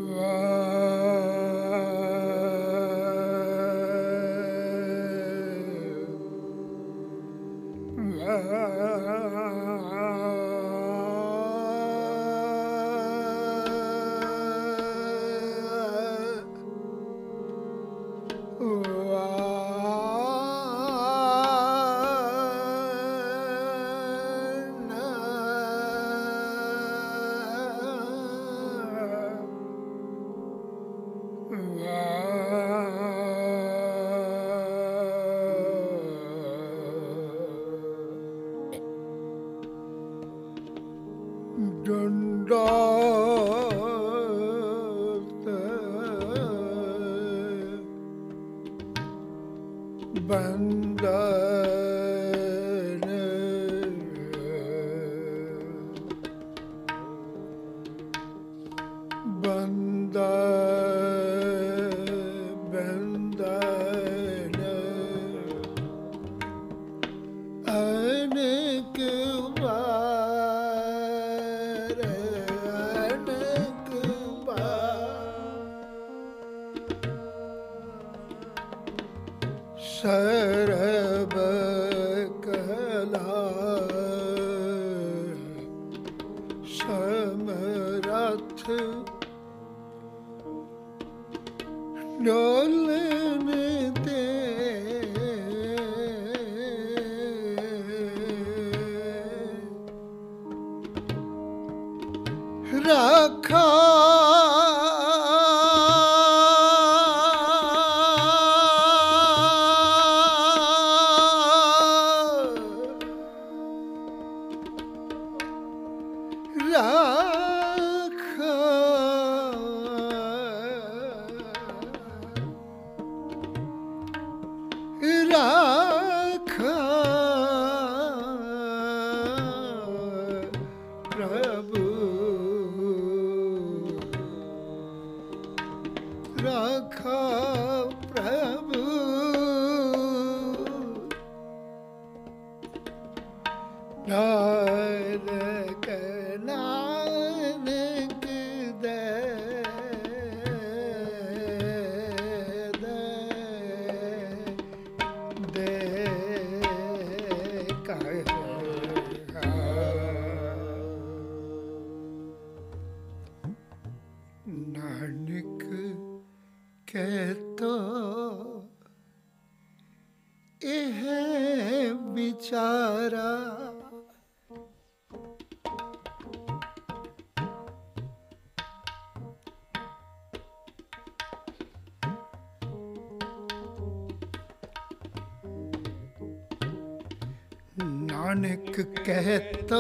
नानक कहता,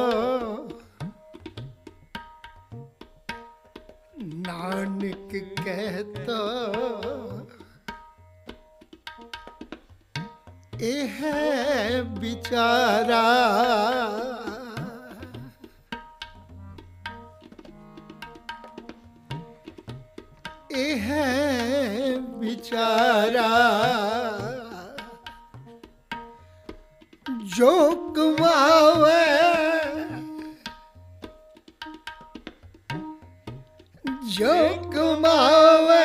नानक कहता, ए है बिचारा, ए है बिचारा, जो कमावे जो कमावे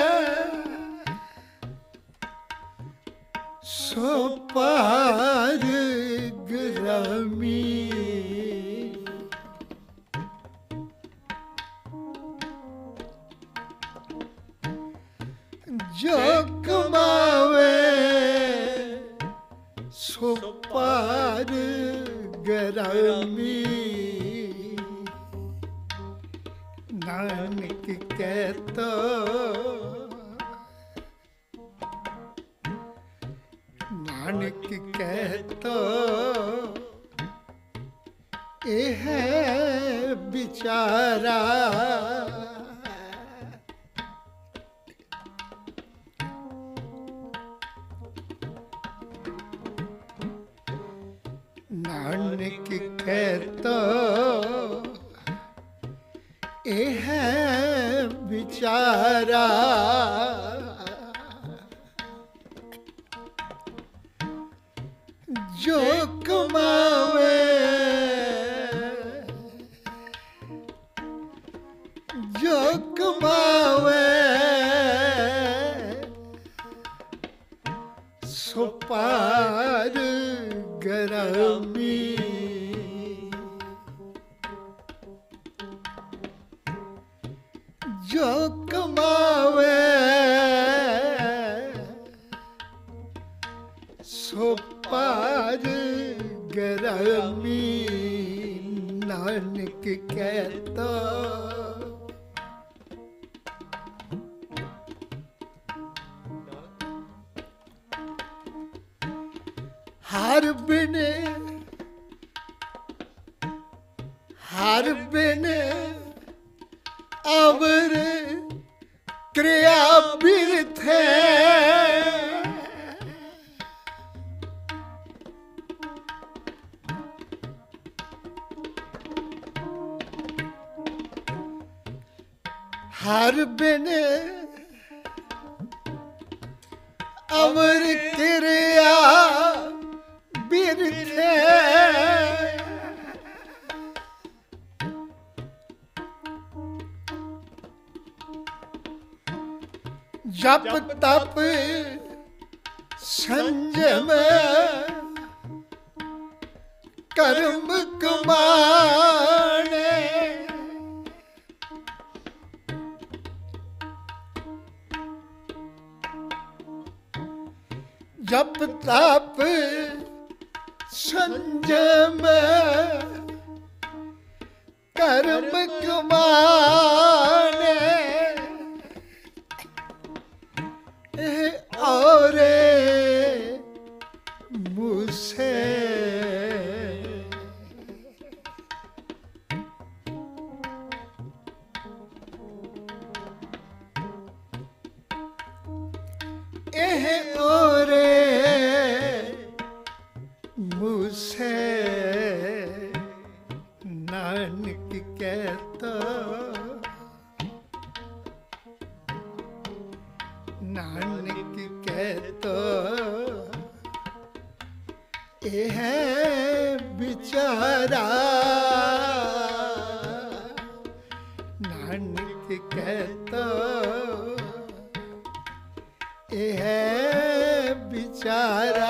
सो पार ग्रामी, जो कमावे सो पार ग्रामी। नानक कहता, नानक कहता, ए है बिचारा, नानक कहता, ए है बिचारा, जो कमावे जो कमावे सो पार गरमी, जो कमावे सो पार गरमी, नानक कहता हर बिन अवर क्रिया बिरथ हर बिन अवर क्रिया बिरथ जप तप संयम कर्म कमाने, जप तप संयम कर्म कमाने, और मुझसे और मुझसे नानक कहता, नानक कहता ये है बिचारा, नानक कहता ये है बिचारा।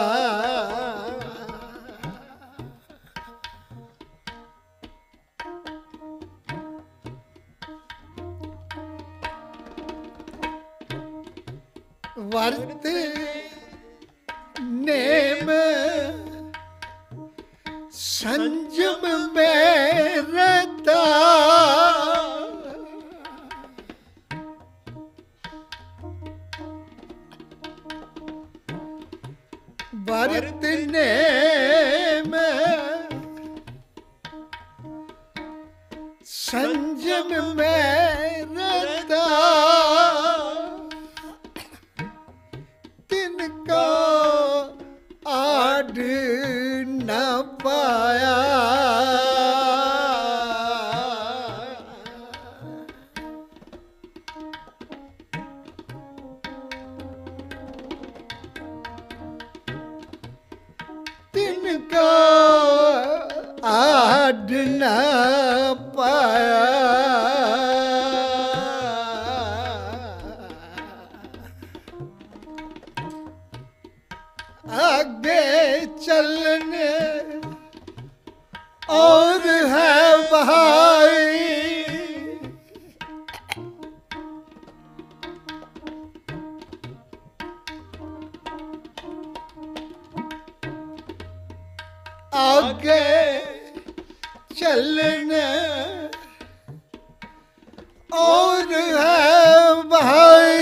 वर्त नेम संयम में रहता, वर्त नेम संयम में रहता, तिनका आड़ न पाया, तिनका आड़ न पाया। आगे चलने और है भाई, आगे चलने और है भाई,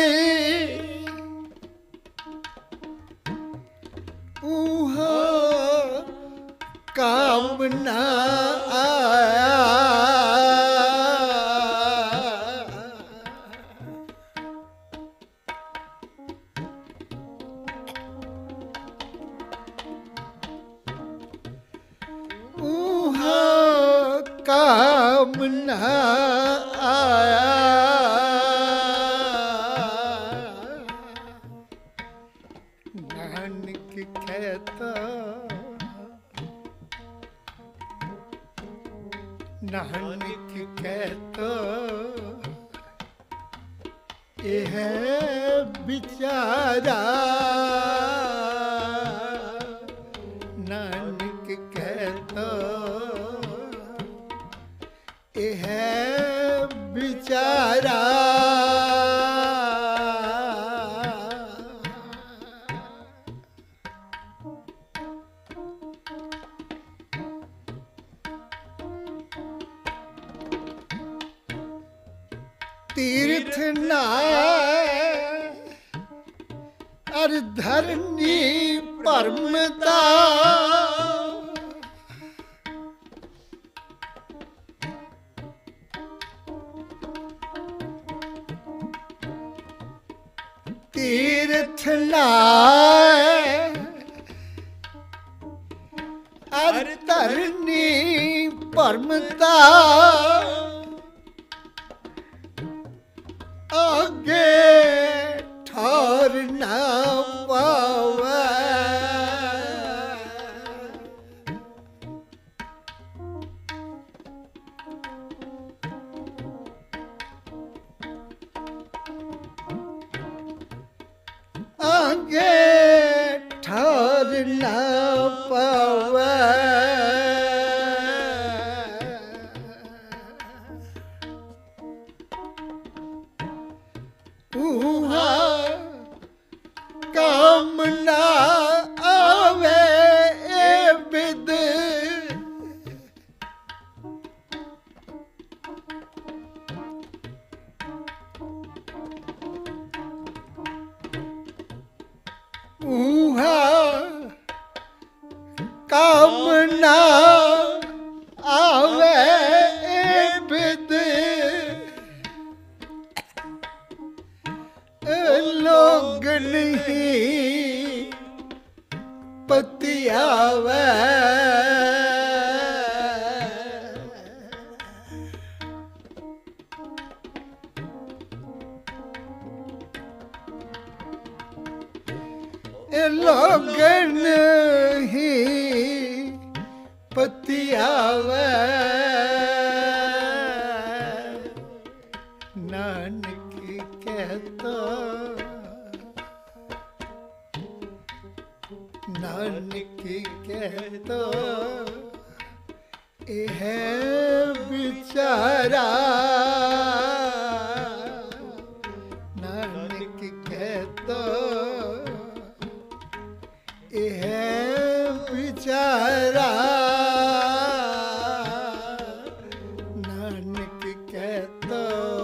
काम न आया। काम न आया। यह बिचारा नानक कहता यह बिचारा तीर्थ नाय अर धरनी परमता तीर्थ नाय अर धरनी परमता आगे ठार ना पावे आगे ठार ना पावे काम ना आवे ए बिद काम ना आवे ए बिद लोग नहीं पतियावे लोग नहीं पतियावे नानक कहता नानक कहता यह बिचारा नानक कहता यह बिचारा नानक कहता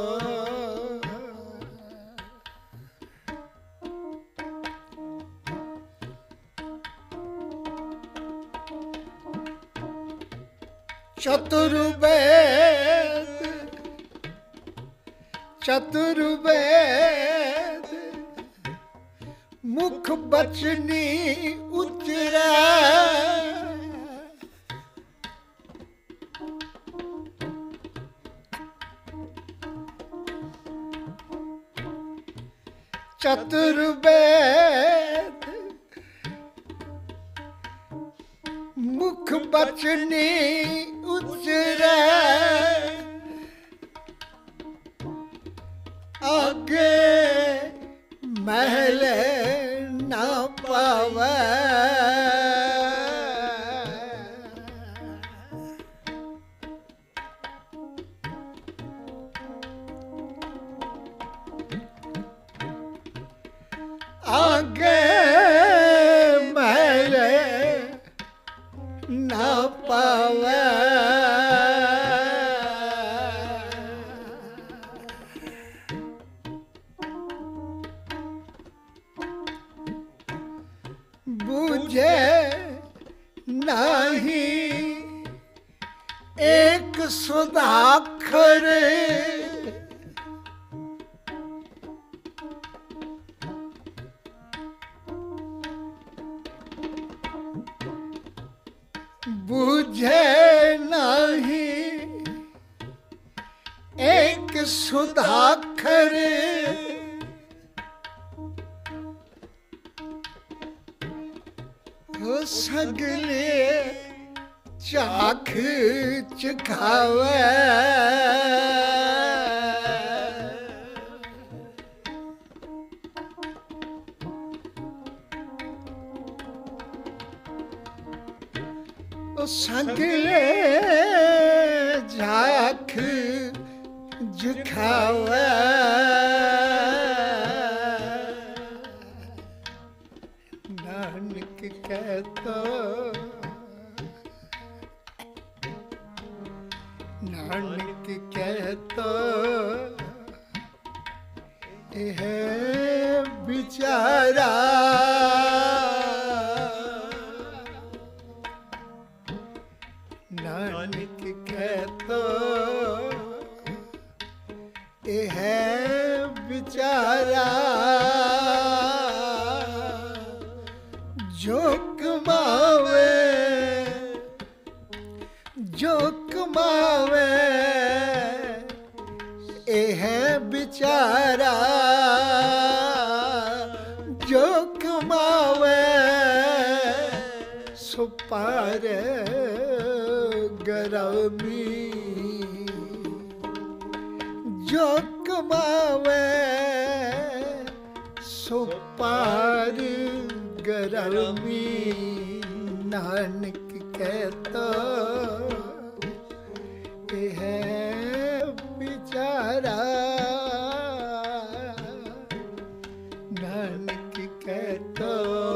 चतुर्वेद मुख बचनी उतरे चतुर्वेद मुख बचनी उतरे आगे महल ना पावे आगे महल ना पावे बुझे नहीं एक सुधाखर बुझे नहीं एक सुधाखर हो सगले चाख चखावे संगले झाख जुखावे नानक कहतो नानक कहतो यह बिचारा नानक कहतो यह बिचारा जो कमावे यह बिचारा जो कमावे सो पार गरमी जो कमावे सो पार गरमी नानक कहता है बिचारा नानक कहता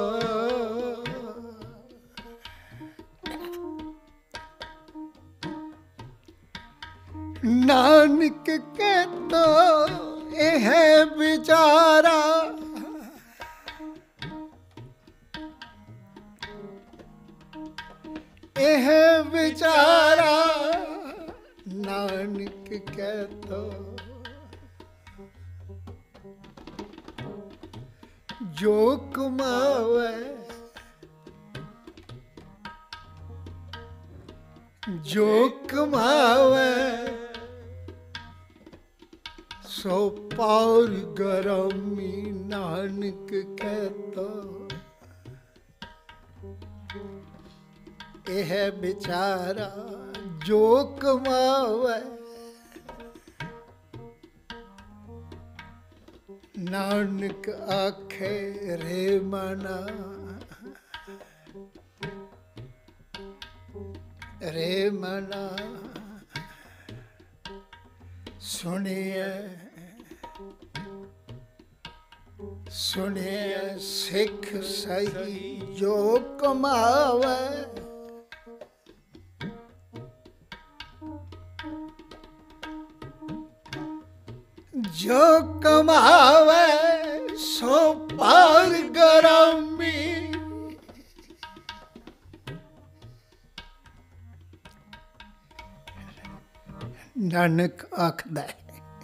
नानक कहता है बिचारा यह बिचारा नानक कहता जो कमावे जो कमावे सो पार गरमी नानक कहता यह बेचारा जो कमावे नानक आखे रे मना रे मना सुनिए सुनिए सिख सही जो कमावे जो कमावे सो पार गरमी नानक आखदा है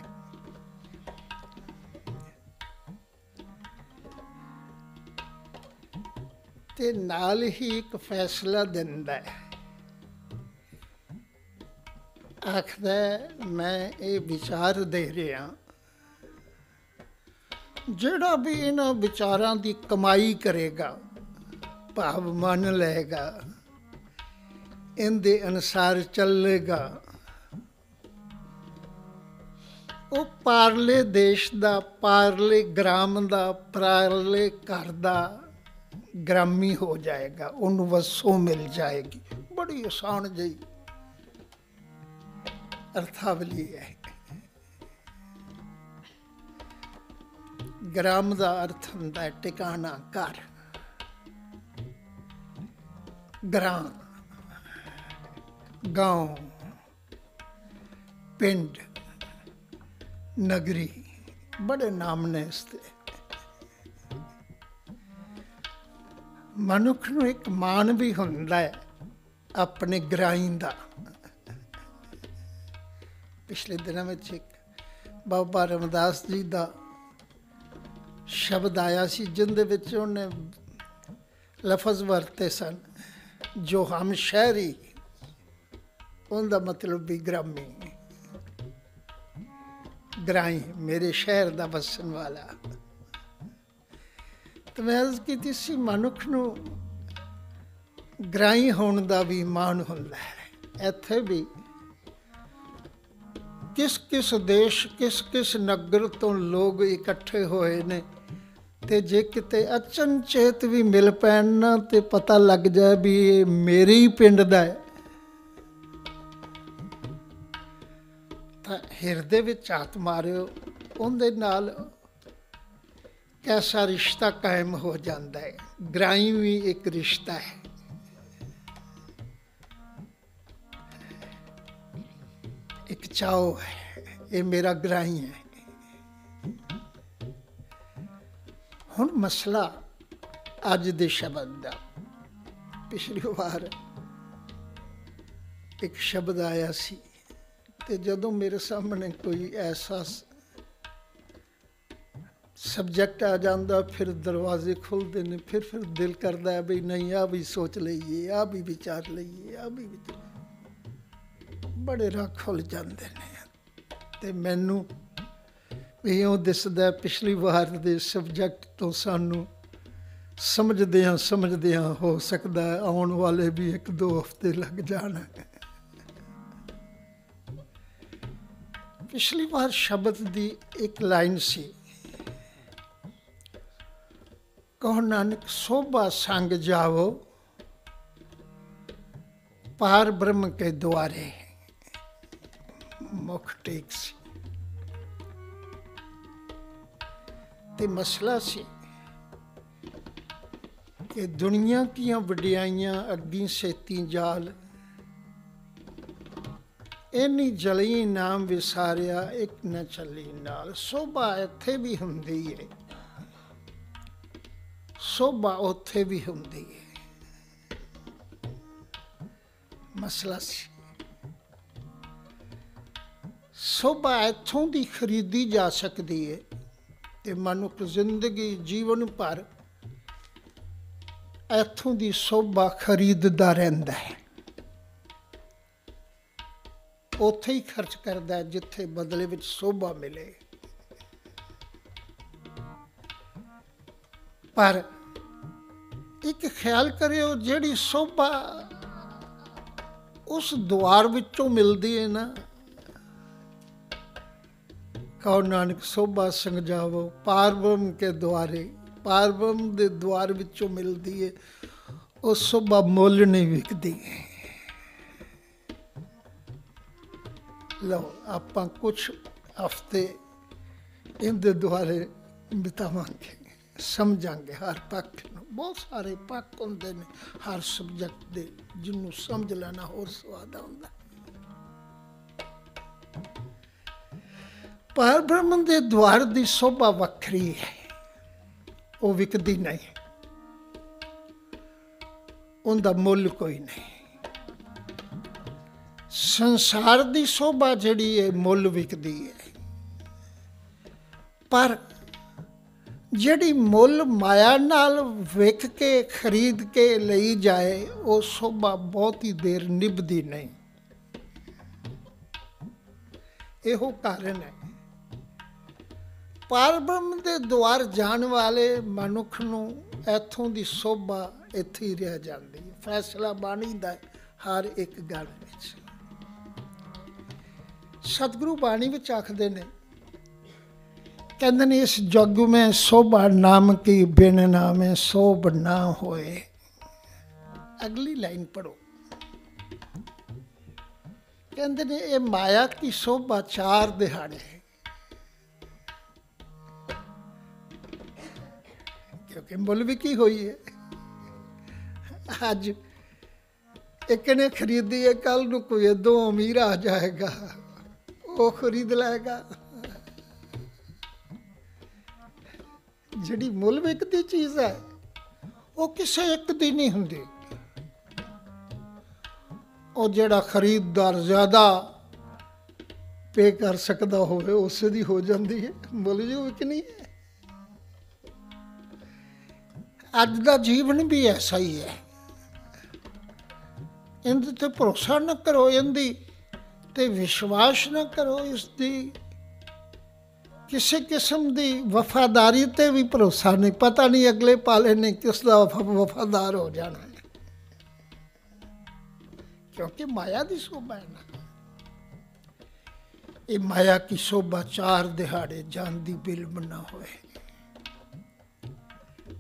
ते नाल ही एक फैसला दिंदा है आखदा मैं ये विचार दे रहा ਜਿਹੜਾ भी इन्हां विचारां दी कमाई करेगा भाव मन लेगा इनके अनुसार चलेगा वो पारले देश दा पारले ग्राम दा पारले घर दा ग्रामी हो जाएगा उन्हें वसों मिल जाएगी बड़ी आसान जी अर्थावली है ग्राम का अर्थ होंदा टिकाना घर ग्राम गांव पिंड नगरी बड़े नाम ने इसते मनुख नूं एक मान भी होंदा है अपने ग्राई दा पिछले दिनों में एक बाबा रामदास जी का शब्द आया सी जिंदे विच उन्हें लफज वरते सन जो हम शहरी उनका मतलब भी ग्रामी ग्राई मेरे शहर का बसन वाला तो मैं अर्ज की सी मनुख नूं ग्राई होने का भी मान होंदा है इत्थे भी किस किस देश किस किस नगर तो लोग इकट्ठे होए ने ਤੇ ਜੇ ਕਿਤੇ ਅਚਨਚੇਤ ਵੀ ਮਿਲ ਪੈਣ ਨਾ ਤੇ ਪਤਾ ਲੱਗ ਜਾਏ ਵੀ ਇਹ ਮੇਰੇ ਹੀ ਪਿੰਡ ਦਾ ਹੈ, ਤਾਂ ਹਿਰਦੇ ਵਿੱਚ ਹੱਥ ਮਾਰਿਓ, ਉਹਦੇ ਨਾਲ ਕੈਸਾ ਰਿਸ਼ਤਾ ਕਾਇਮ ਹੋ ਜਾਂਦਾ ਹੈ। ਗ੍ਰਾਈ ਵੀ ਇੱਕ ਰਿਸ਼ਤਾ ਹੈ। ਇੱਕ ਚਾਓ ਹੈ, ਇਹ ਮੇਰਾ ਗ੍ਰਾਈ ਹੈ। ਹੁਣ ਮਸਲਾ ਅੱਜ ਦੇ ਸ਼ਬਦ ਦਾ। ਪਿਛਲੀ ਵਾਰ ਇੱਕ ਸ਼ਬਦ ਆਇਆ ਸੀ ਤੇ ਜਦੋਂ ਮੇਰੇ ਸਾਹਮਣੇ ਕੋਈ ਐਸਾ ਸਬਜੈਕਟ ਆ ਜਾਂਦਾ, ਫਿਰ ਦਰਵਾਜ਼ੇ ਖੁੱਲ੍ਹਦੇ ਨੇ, ਫਿਰ ਦਿਲ ਕਰਦਾ ਹੈ ਵੀ ਨਹੀਂ ਆਹ ਵੀ ਸੋਚ ਲਈਏ, ਆਹ ਵੀ ਵਿਚਾਰ ਲਈਏ, ਆਹ ਵੀ ਬੜੇ ਰਾਹ ਖੁੱਲ੍ਹ ਜਾਂਦੇ ਨੇ। ਤੇ ਮੈਨੂੰ ਇਉਂ ਦਿਸਦਾ ਪਿਛਲੀ ਵਾਰ ਦੇ ਸਬਜੈਕਟ ਤੋਂ ਸਾਨੂੰ ਸਮਝਦਿਆਂ ਹੋ ਸਕਦਾ ਆਉਣ ਵਾਲੇ ਵੀ 1-2 ਹਫ਼ਤੇ ਲੱਗ ਜਾਣ। ਪਿਛਲੀ ਵਾਰ ਸ਼ਬਦ ਦੀ ਇੱਕ ਲਾਈਨ ਸੀ, ਕਹੋ ਨਾਨਕ ਸੋਭਾ ਸੰਗ ਜਾਵੋ ਪਾਰ ਬ੍ਰਹਮ ਕੇ ਦੁਆਰੇ। ਮੁੱਖ ਟੇਕ ਸੀ ਤੇ ਮਸਲਾ ਸੀ ਕਿ ਦੁਨੀਆ ਕੀਆਂ ਵਡਿਆਈਆਂ ਅੱਗੀ ਸੇਤੀ ਜਾਲ, ਇੰਨੀ ਜਲੀ ਨਾਮ ਵਿਸਾਰਿਆ ਇੱਕ ਨਾ ਚੱਲੀ ਨਾਲ। ਸੋਭਾ ਇੱਥੇ ਵੀ ਹੁੰਦੀ ਹੈ, ਸੋਭਾ ਉੱਥੇ ਵੀ ਹੁੰਦੀ ਹੈ। ਮਸਲਾ ਸੀ ਸੋਭਾ ਇੱਥੋਂ ਦੀ ਖਰੀਦੀ ਜਾ ਸਕਦੀ ਹੈ ਤੇ ਮਨੁੱਖ ਜ਼ਿੰਦਗੀ ਜੀਵਨ ਭਰ ਇੱਥੋਂ ਦੀ ਸੋਭਾ ਖਰੀਦਦਾ ਰਹਿੰਦਾ ਹੈ। ਉੱਥੇ ਹੀ ਖਰਚ ਕਰਦਾ ਹੈ ਜਿੱਥੇ ਬਦਲੇ ਵਿੱਚ ਸੋਭਾ ਮਿਲੇ। ਪਰ ਇੱਕ ਖਿਆਲ ਕਰਿਓ, ਜਿਹੜੀ ਸੋਭਾ ਉਸ ਦੁਆਰ ਵਿੱਚੋਂ ਮਿਲਦੀ ਹੈ ਨਾ, ਕਹੋ ਨਾਨਕ ਸੋਭਾ ਸੰਗ ਜਾਵੋ ਪਾਰ ਬ੍ਰਹਮ ਕੇ ਦੁਆਰੇ, ਪਾਰ ਬ੍ਰਹਮ ਦੇ ਦੁਆਰ ਵਿੱਚੋਂ ਮਿਲਦੀ ਹੈ, ਉਹ ਸੋਭਾ ਮੁੱਲ ਨਹੀਂ ਵਿਕਦੀ। ਲਓ ਆਪਾਂ ਕੁਛ ਹਫ਼ਤੇ ਇਹਦੇ ਦੁਆਰੇ ਬਿਤਾਵਾਂਗੇ, ਸਮਝਾਂਗੇ ਹਰ ਪੱਖ ਨੂੰ। ਬਹੁਤ ਸਾਰੇ ਪੱਖ ਹੁੰਦੇ ਨੇ ਹਰ ਸਬਜੈਕਟ ਦੇ, ਜਿਹਨੂੰ ਸਮਝ ਲੈਣਾ ਹੋਰ ਸਵਾਦ ਆਉਂਦਾ। ਪਾਰ ਬ੍ਰਹਮ ਦੇ ਦੁਆਰ ਦੀ ਸੋਭਾ ਵੱਖਰੀ ਹੈ, ਉਹ ਵਿਕਦੀ ਨਹੀਂ, ਉਹਦਾ ਮੁੱਲ ਕੋਈ ਨਹੀਂ। ਸੰਸਾਰ ਦੀ ਸੋਭਾ ਜਿਹੜੀ ਹੈ ਮੁੱਲ ਵਿਕਦੀ ਹੈ, ਪਰ ਜਿਹੜੀ ਮੁੱਲ ਮਾਇਆ ਨਾਲ ਵਿਕ ਕੇ ਖਰੀਦ ਕੇ ਲਈ ਜਾਏ, ਉਹ ਸੋਭਾ ਬਹੁਤੀ ਦੇਰ ਨਿਭਦੀ ਨਹੀਂ। ਇਹੋ ਕਾਰਨ ਹੈ ਪਾਰ ਬ੍ਰਹਮ ਦੇ ਦੁਆਰ ਜਾਣ ਵਾਲੇ ਮਨੁੱਖ ਨੂੰ ਇੱਥੋਂ ਦੀ ਸੋਭਾ ਇੱਥੇ ਹੀ ਰਹਿ ਜਾਂਦੀ ਹੈ। ਫੈਸਲਾ ਬਾਣੀ ਦਾ ਹਰ ਇੱਕ ਗੱਲ ਵਿੱਚ। ਸਤਿਗੁਰੂ ਬਾਣੀ ਵਿੱਚ ਆਖਦੇ ਨੇ, ਕਹਿੰਦੇ ਨੇ ਇਸ ਜਗ ਮੈਂ ਸੋਭਾ ਨਾਮ ਕੀ ਬਿਨ ਨਾਮੇ ਸੋਭ ਨਾ ਹੋਏ। ਅਗਲੀ ਲਾਈਨ ਪੜੋ, ਕਹਿੰਦੇ ਨੇ ਇਹ ਮਾਇਆ ਕੀ ਸੋਭਾ 4 ਦਿਹਾੜੇ, ਕਿਉਂਕਿ ਮੁੱਲ ਵੀ ਕੀ ਹੋਈ ਹੈ। ਅੱਜ ਇੱਕ ਨੇ ਖਰੀਦੀ ਹੈ, ਕੱਲ ਨੂੰ ਕੋਈ ਏਦੋਂ ਅਮੀਰ ਆ ਜਾਏਗਾ, ਉਹ ਖਰੀਦ ਲਏਗਾ। ਜਿਹੜੀ ਮੁੱਲ ਵਿਕਦੀ ਚੀਜ਼ ਹੈ ਉਹ ਕਿਸੇ ਇੱਕ ਦੀ ਨਹੀਂ ਹੁੰਦੀ। ਉਹ ਜਿਹੜਾ ਖਰੀਦਦਾਰ ਜ਼ਿਆਦਾ ਪੇ ਕਰ ਸਕਦਾ ਹੋਵੇ ਉਸੇ ਦੀ ਹੋ ਜਾਂਦੀ ਹੈ, ਮੁੱਲ ਜੋ ਵਿਕਣੀ ਹੈ। ਅੱਜ ਦਾ ਜੀਵਨ ਵੀ ਐਸਾ ਹੀ ਹੈ। ਇਹਦੇ ਤੇ ਭਰੋਸਾ ਨਾ ਕਰੋ, ਇਹਦੀ ਤੇ ਵਿਸ਼ਵਾਸ ਨਾ ਕਰੋ, ਇਸਦੀ ਕਿਸੇ ਕਿਸਮ ਦੀ ਵਫਾਦਾਰੀ ਤੇ ਵੀ ਭਰੋਸਾ ਨਹੀਂ। ਪਤਾ ਨਹੀਂ ਅਗਲੇ ਪਾਲੇ ਨੇ ਕਿਸ ਦਾ ਵਫਾਦਾਰ ਹੋ ਜਾਣਾ ਹੈ, ਕਿਉਂਕਿ ਮਾਇਆ ਦੀ ਸ਼ੋਭਾ ਹੈ ਨਾ। ਇਹ ਮਾਇਆ ਕੀ ਸ਼ੋਭਾ 4 ਦਿਹਾੜੇ ਜਾਣ ਦੀ ਬਿਲਮ ਨਾ ਹੋਏ।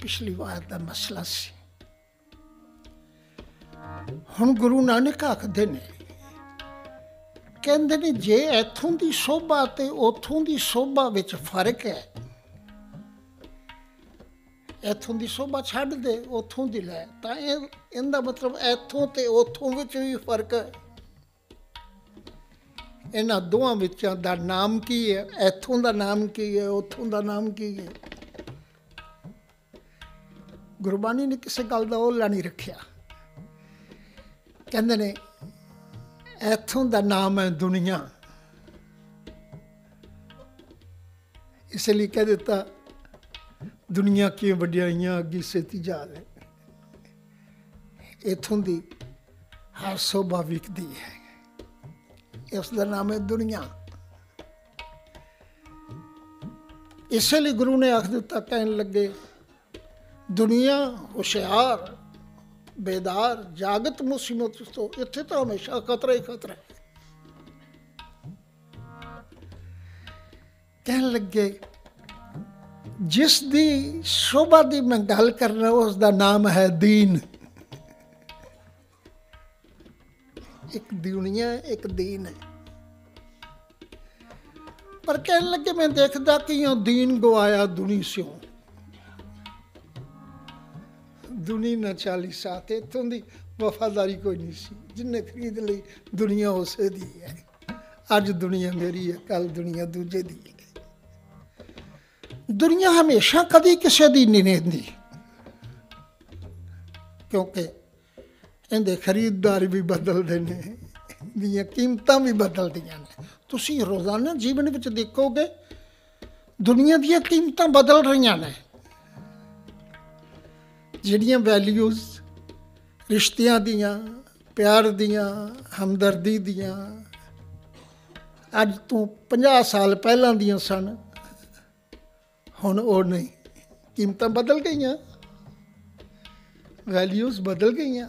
पिछली वार का मसला सी। हुण गुरु नानक आखदे ने, कहंदे ने जे इत्थों की शोभा ते उत्थों की शोभा विच फर्क है, इत्थों की शोभा छड्ड दे उत्थों की लै, तां इहदा मतलब इत्थों ते उत्थों विच भी फर्क है। इन्हां दोवां विचां दा नाम की है, इत्थों दा नाम की है, उत्थों दा नाम की है। गुरबाणी ने किसी गल दा ओहला नहीं रखिया। कहंदे ने इत्थों दा नाम है दुनिया, इसलिए कह दिता दुनिया की वड्याइयां अगी सेती जा रहे। इत्थों दी हर शोभा विकदी है, इसका नाम है दुनिया। इसलिए गुरु ने आख दिता, कहन लगे दुनिया होशियार बेदार जागत मुसीबत तो, इत्थे तो हमेशा खतरा ही खतरा है। कहन लगे जिस दी शोभा दी मैं गल करना उसका नाम है दीन। एक दुनिया एक दीन है। पर कहने लगे मैं देखता कि यो दीन गवाया दुनी स्यों, दुनी न 40 साथ। इतों की वफादारी कोई नहीं सी, जिन्हें खरीद ली दुनिया उसे दी है। अज दुनिया मेरी है, कल दुनिया दूजे दी है। दुनिया हमेशा कभी किसी दी नहीं रहिंदी, क्योंकि इहदे खरीददार भी बदलते हैं, दियां कीमतां भी बदलदियां ने। तुसीं रोज़ाना जीवन विच देखोगे दुनिया दियां कीमतां बदल रहीआं ने। जिहड़ियां वैल्यूज़ रिश्तियां दियां, प्यार दियां, हमदर्दी दियां अज तो 50 साल पहलां दियां सन, हुण वो नहीं। कीमतां बदल गईयां, वैल्यूज़ बदल गईयां,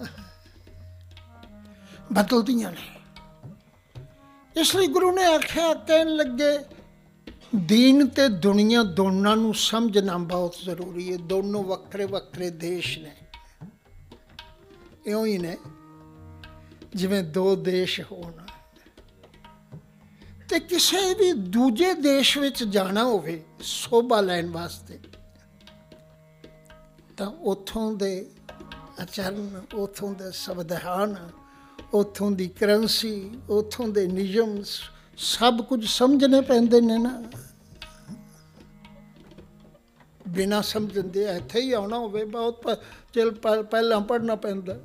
बदलदियां ने। इसलिए गुरु ने आख्या, कहन लगे दीन ते दुनिया दोनों नूं समझना बहुत जरूरी है। दोनों वक्रे वक्रे देश ने, इउं ही ने जिवें दो देश होण। ते किसी भी दूजे देश विच जाना होवे शोभा लैण वास्ते, तां उत्थों दे आचरण, उत्थों दे संविधान, उत्थों दी करंसी, उत्थों दे नियम सब कुछ समझने पैंदे ने ना। बिना समझण दे इत्थे ही आउणा होवे बहुत चल पहलां पढ़ना पैंदा।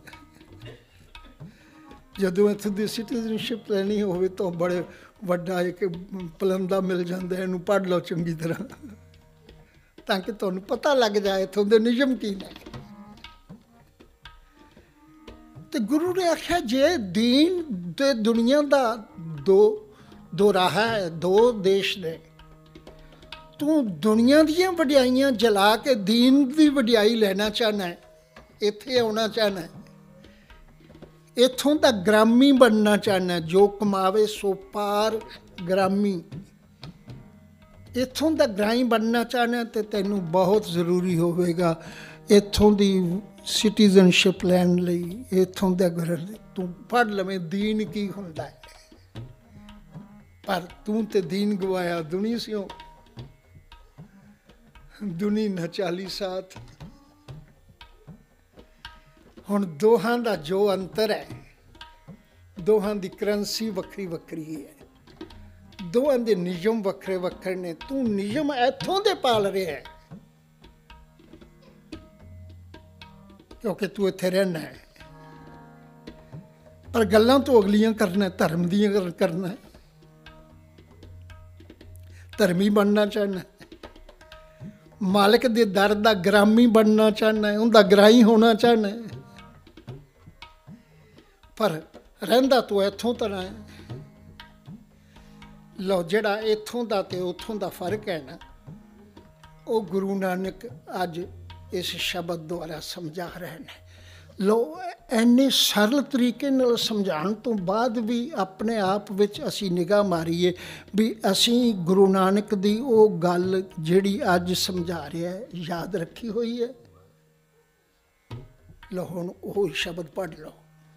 जदों इत्थों दी सिटीजनशिप लैनी होवे तो बड़े वड्डा एक पलंदा मिल जाता है, इनू पढ़ लो चंगी तरह ताकि तुहानूं पता लग जाए इत्थों दे नियम की ने। ते गुरु ने आख्या जे दीन ते दुनिया दा दो राह है, दो देश ने। तू दुनिया दियां वड्याइयां जला के दीन दी वड्याई लेना चाहना है, इत्थे आउणा चाहना है, इत्थों दा ग्रामी बनना चाहना है। जो कमावे सो पार ग्रामी, इत्थों दा ग्राई बनना चाहना है तो तैनूं बहुत जरूरी होवेगा इत्थों दी सिटीजनशिप लैण लई। इत्थों दे अगर तू पढ़ लवें दीन की हुंदा है, पर तू ते दीन गवाया दुनी स्यों, दुनी न 40 साथ। हुण दोहां दा जो अंतर है, दोहां दी करंसी वक्री वक्री है, दोहां दे नियम वक्रे वक्रे ने। तू नियम इत्थों दे पाल रहा है क्योंकि तू इत्थे रहना है, पर गल्लां तू अगलियां करना है, धर्म दियां करना है, धर्मी बनना चाहना है, मालिक दे दर दा ग्रामी बनना चाहना है, उनका ग्राही होना चाहना है। पर रहिंदा तू इत्थों तरह है। लो जिहड़ा इत्थों दा ते उत्थों दा फर्क है ना, वो गुरु नानक अज इस शब्द द्वारा समझा रहे हैं। लो इन्ने सरल तरीके नाल समझाउण तो बाद भी अपने आप विच असीं निगाह मारीए भी असीं गुरु नानक दी वो गल जिहड़ी अज समझा रहा है याद रखी हुई है। लो हुण ओह शब्द पढ़ लो।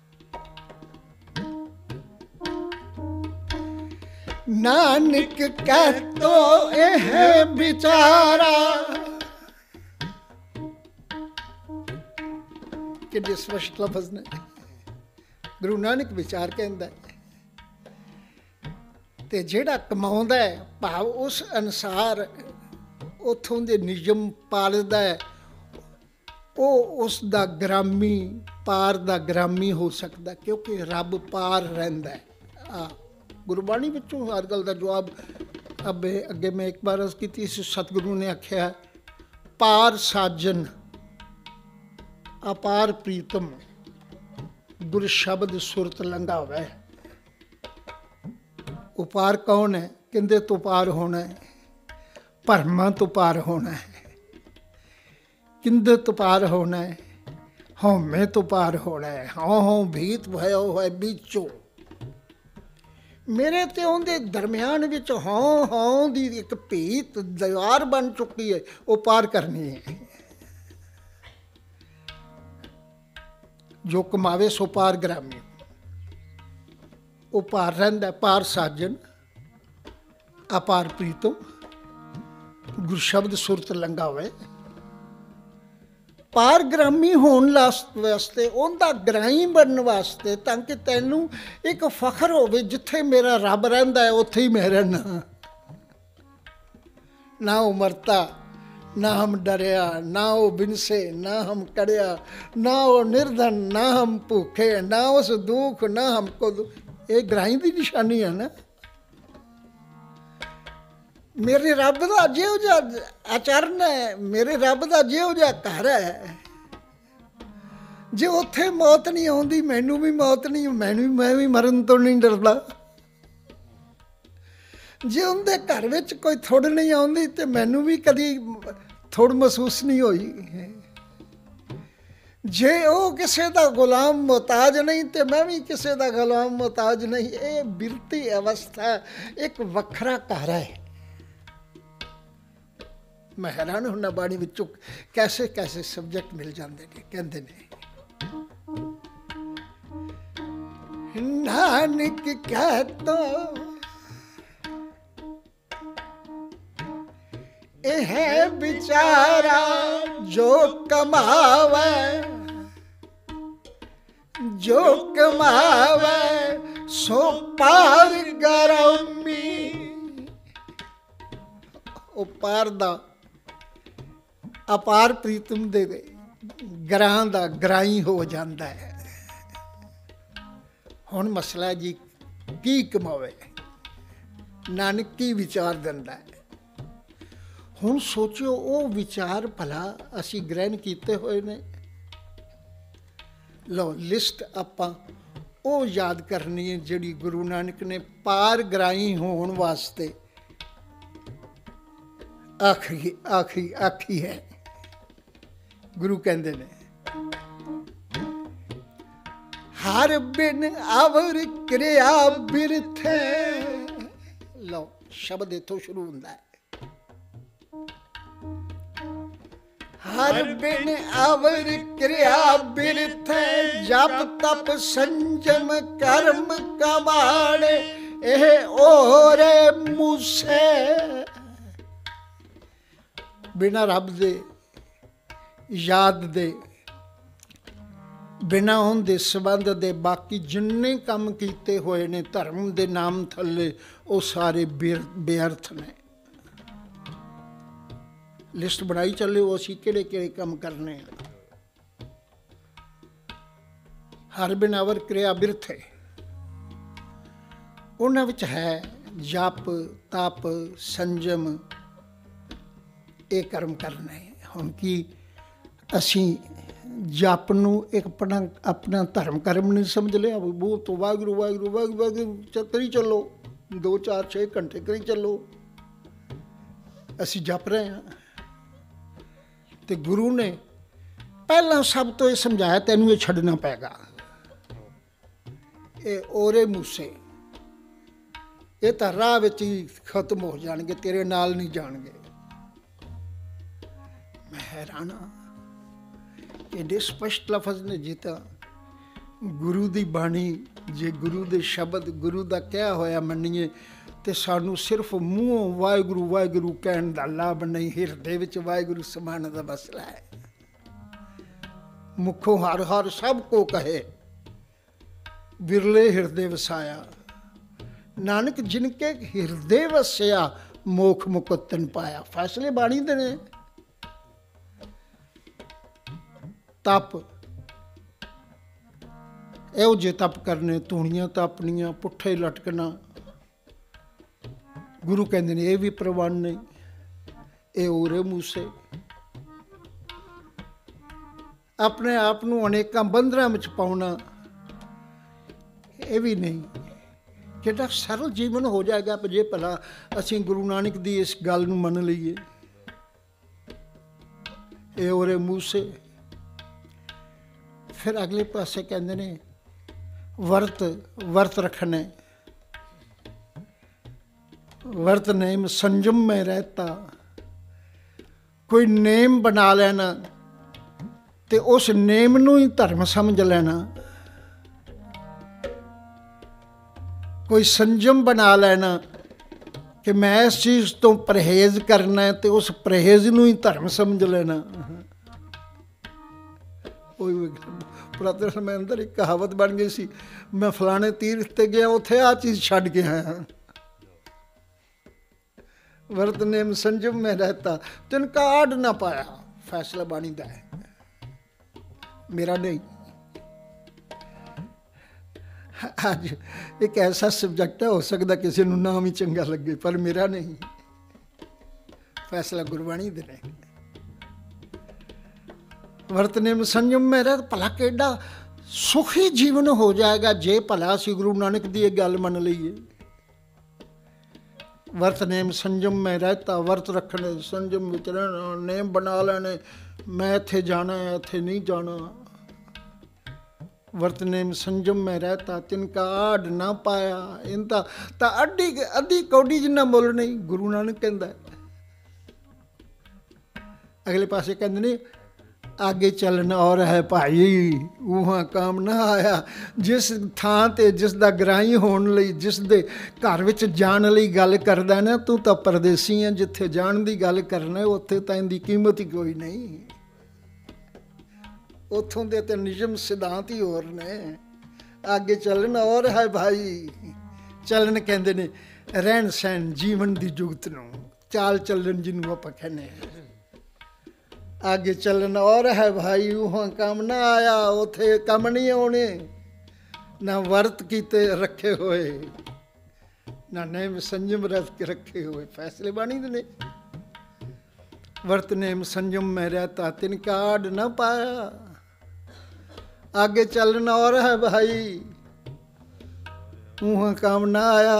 नानक कह तो यह विचारा, कितने स्पष्ट लफज ने। गुरु नानक विचार कहंदा ते जिहड़ा कमाउंदा है भाव उस अनुसार उथों दे नियम पालदा है, ਉਹ ਉਸ ਦਾ ਗ੍ਰਾਮੀ ਪਾਰ ਦਾ ਗ੍ਰਾਮੀ ਹੋ ਸਕਦਾ, ਕਿਉਂਕਿ ਰੱਬ ਪਾਰ ਰਹਿੰਦਾ ਹੈ। ਆ ਗੁਰਬਾਣੀ ਵਿੱਚੋਂ ਹਰ ਗੱਲ ਦਾ ਜਵਾਬ ਅੱਗੇ ਮੈਂ ਇੱਕ ਵਾਰ ਅਰਜ਼ ਕੀਤੀ ਸੀ। ਸਤਿਗੁਰੂ ਨੇ ਆਖਿਆ ਪਾਰ ਸਾਜਨ ਅਪਾਰ ਪ੍ਰੀਤਮ ਗੁਰ ਸ਼ਬਦ ਸੁਰਤ ਲੰਘਾਵੇ। ਉਹ ਪਾਰ ਕੌਣ ਹੈ? ਕਹਿੰਦੇ ਤੋਂ ਪਾਰ ਹੋਣਾ ਹੈ, ਭਰਮਾਂ ਤੋਂ ਪਾਰ ਹੋਣਾ ਹੈ, किंदे तो पार होना है, हौमे तो पार होना है। हाँ हाँ भीत भयो है बीचो मेरे ते उनके दरम्यान विच हाँ हाँ दी एक भीत दीवार बन चुकी है, वो पार करनी है। जो कमावे सो पार ग्रामी, वो पार रहिंदा। पार साजन अपार प्रीतम गुर शब्द सुरत लंघावे। पारग्रामी होने वास्ते उनका ग्राही बनने वास्ते, ताकि तैनू एक फखर होवे जिथे मेरा रब रहिंदा है उत्थे ही मैं रहना। ना वो मरता, ना हम डरिया, ना वो बिनसे, ना हम कड़िया, ना वो निर्धन, ना हम भूखे, ना उस दुख, ना हमको ये ग्राही की निशानी है ना। मेरे रब का जिहो जिहा आचरण है, मेरे रब का जिहो जिहा घर है, जे उत्थे मौत नहीं आउंदी मैनू भी मौत नहीं, मैं भी मरन तो नहीं डरदा। जे उनके घर विच कोई थुड़ नहीं आउंदी ते मैनू भी कदी थुड़ महसूस नहीं होई। जे वो किसी का गुलाम मोहताज नहीं तो मैं भी किसी का गुलाम मोहताज नहीं। ये बिरती अवस्था एक वखरा घर है। मैं हैरान होना बाणी विचों कैसे कैसे सब्जैक्ट मिल जाते हैं। कहते ने नानक कह तो यह बिचारा जो कमावे, जो कमावे सो पार ग्रामी। वो पार दा अपार प्रीतम दे ग्रां दा ग्राही हो जाता है। हुण मसला जी की कमावे, नानक की विचार दिंदा है। हुण सोचो वो विचार भला असी ग्रहण किए हुए ने। लो लिस्ट आपां वो याद करनी है जिहड़ी गुरु नानक ने पार ग्राही होने वास्ते आखी आखी आखी है। गुरु कहते ने हर बिन अवर क्रिया बिरथे। लो शब्द इथों शुरू होता है। हर बिन अवर क्रिया बिरथे, जप तप संजम कर्म कमाणे एह ओरे मूसे। बिना रब दे याद दे, बिना उनके संबंध दे बाकी जिन्ने काम किए हुए ने धर्म के नाम थले वो सारे बेअर्थ ने। लिस्ट बनाई चले वो असी किहड़े किहड़े काम करने। हर बिन अवर क्रिया बिरथे, उन्हां विच है जप तप संजम, ये कर्म करने। हुण की असी जप नूं एक अपना धर्म कर्म नहीं समझ लिया। मूँह तो वाहिगुरू वाहिगुरू वाहिगुरू वाहिगुरू करी चलो, 2 4 6 घंटे करी चलो, असी जप रहे हैं। तो गुरु ने पहला सब तो ये समझाया तेनू ये छड्डना पैगा। ये ओरे मूसे, ये तो राह विच ही खत्म हो जाएंगे, तेरे नाल नहीं जाएंगे। मैं हैरान हाँ एडे स्पष्ट लफज ने जी। तो गुरु की बाणी, जे गुरु के शब्द, गुरु का क्या होया मनीए, तो सानू सिर्फ मूँहों वाहगुरु वाहगुरु कहण का लाभ नहीं, हिरदे विच वाहगुरु समाण का मसला है। मुखों हर हर सब को कहे, बिरले हिरदे वसाया। नानक जिनके हिरदे वसया, मोख मुकुतन पाया। फैसले बाणी दे ने। तप, ਇਹੋ ਜਿਹੇ तप करने, ਧੂਣੀਆਂ ਤਾਪਣੀਆਂ, ਪੁੱਠੇ ਲਟਕਣਾ, ਗੁਰੂ ਕਹਿੰਦੇ ਨੇ ਇਹ ਵੀ ਪ੍ਰਵਾਨ ਨਹੀਂ, ਇਹ ਉਰੇ ਮੂਸੇ। ਆਪਣੇ ਆਪ ਨੂੰ ਅਨੇਕਾਂ ਬੰਧਨਾਂ ਵਿੱਚ ਪਾਉਣਾ, ਇਹ ਵੀ ਨਹੀਂ। ਕਿਹੜਾ ਸਰਲ ਜੀਵਨ ਹੋ ਜਾਏਗਾ ਜੇ ਭਲਾ ਅਸੀਂ ਗੁਰੂ ਨਾਨਕ ਦੀ ਇਸ ਗੱਲ ਨੂੰ ਮੰਨ ਲਈਏ। ਇਹ ਉਰੇ ਮੂਸੇ। ਫਿਰ ਅਗਲੇ ਪਾਸੇ ਕਹਿੰਦੇ ਨੇ वर्त रखने। वर्त नेम संयम में रहता। कोई नेम बना लेना ते उस नेम नूं ही धर्म समझ लेना। कोई संयम बना लेना कि मैं इस चीज़ तो परहेज करना है, तो उस परहेज नूं ही धर्म समझ लेना। पुरातन समय अंदर एक कहावत बन गई सी, मैं फलाने तीर्थ ते गया, उत्थे आ चीज़ छड्ड के आया। वर्त नेम संयम में रहता, तिनका आड़ ना पाया। फैसला बाणी दा है, मेरा नहीं। अज एक ऐसा सब्जैक्ट है, हो सकता किसी नूं नाम ही चंगा लगे, पर मेरा नहीं। फैसला गुरबाणी दे ने। वर्तने में संयम में रह, भला केडा सुखी जीवन हो जाएगा जे भला असीं गुरु नानक दी एक गल मन लईए। वर्तने में संयम में रहता, वर्त रखने, संयम विच रहना, नेम बना लेने, मैं इत्थे जाना है, इत्थे नहीं जाना। वर्तने में संयम में रहता, तिनका आड़ ना पाया। इनका तो अद्धी कौडी जिन्ना मुल नहीं, गुरु नानक कहंदा। अगले पासे कहंदे ने आगे चलना और है भाई, वहाँ काम ना आया। जिस थां ते जिस दा गराही होण लई, जिस दे घर विच जाण लई गल करदा ना, तू तां परदेसी है। जिथे जाण दी गल करना उत्थे तां इहदी कीमत ही कोई नहीं। उत्थों दे ते नियम सिद्धांत ही होर ने। आगे चलना और है भाई। चलन कहंदे ने रहन सहन, जीवन दी जुगत नूं, चाल चलन जिन्हों आपां कहने। आगे चलन और है भाई, वहाँ काम ना आया, उथे कम नहीं आने। ना वर्त कीते रखे हुए, ना नेम संयम रख के रखे हुए। फैसले बाणी दे ने। वर्त नेम संयम में रहता, तिनका आड़ ना पाया। आगे चलन और है भाई, वहाँ काम ना आया।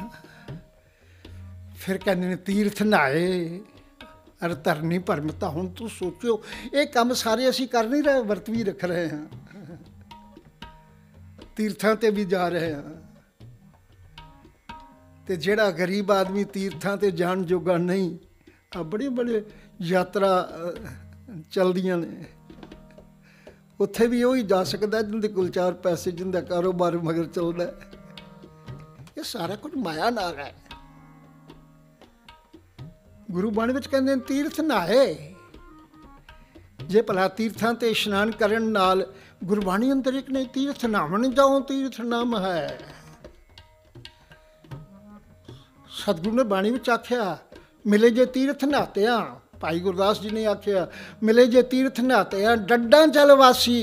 फिर कहने ने तीर्थ नहाए अरे धरनी भरमता। हुण तू सोचो, ये काम सारे असीं कर नहीं रहे, वर्त भी रख रहे हैं, तीर्थां ते भी जा रहे हैं। ते जिहड़ा गरीब आदमी तीर्थां ते जाण जोगा नहीं, बड़े बड़े यात्रा चलदियां ने, उत्थे भी वही जा सकदा जिंदे कोल चार पैसे, जिंदा कारोबार मगर चलदा। ये सारा कुछ माया नाल है। गुरु बाणी विच कहंदे तीर्थ नहाए। जे भला तीर्थां ते इशनान करन नाल, गुरबाणी अंदर एक नहीं, तीर्थ नहावन जाओ तीर्थ नाम है। सतगुरु ने बाणी विच आख्या, मिले जे तीर्थ नहातिया। भाई गुरदास जी ने आख्या, मिले जे तीर्थ नहातिया डड्डां जल वासी।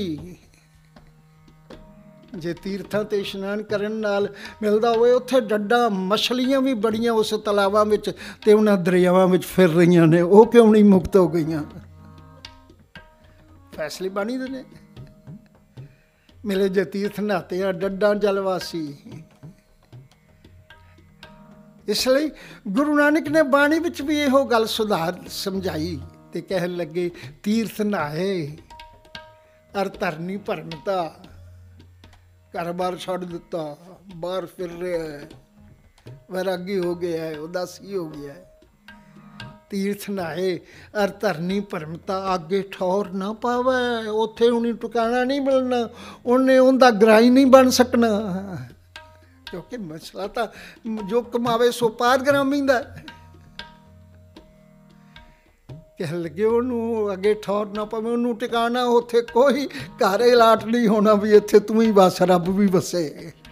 जे तीर्थां ते इशनान करन नाल मिलदा होवे, उत्थे डड्डां मछलियां भी बड़ियां उस तलावां विच ते उन्हां दरियावां विच फिर रहीआं ने, वो क्यों नहीं मुक्त हो गईयां। फैसले बाणी दे ने। मिले जे तीर्थ नहातिया डड्डां जल वासी। इसलिए गुरु नानक ने बाणी विच भी इहो गल सुधार समझाई ते कहन लगे, तीर्थ नहाए अर धरनी भरमता। घर बार छड़ दिता, बाहर फिर रहा है, वैरागी हो गया है, उदासी हो गया है। तीर्थ नहाए अर धरनी भरमता आगे ठौर ना पावे। उत्थे उन्हें टुकाना नहीं मिलना, उन्हें उनका ग्राही नहीं बन सकना, क्योंकि मसला तो जो कमावे सो पारग्रामी दा। कह लगे उन्होंने अगे ठौर ना पवे, उन्होंने टिकाना उत्थे कोई घर अलाट नहीं होना भी इत्थे तू ही बस रब भी बसे।